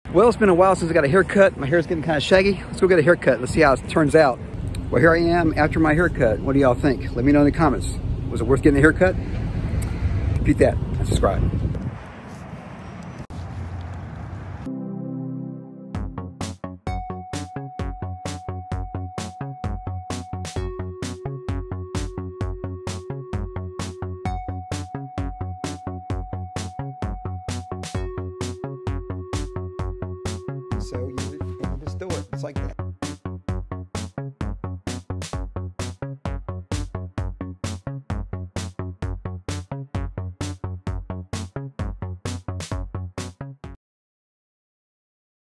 Well, it's been a while since I got a haircut. My hair's getting kind of shaggy. Let's go get a haircut. Let's see how it turns out. Well, here I am after my haircut. What do y'all think? Let me know in the comments. Was it worth getting a haircut? Repeat that and subscribe. So you just do it. It's like that.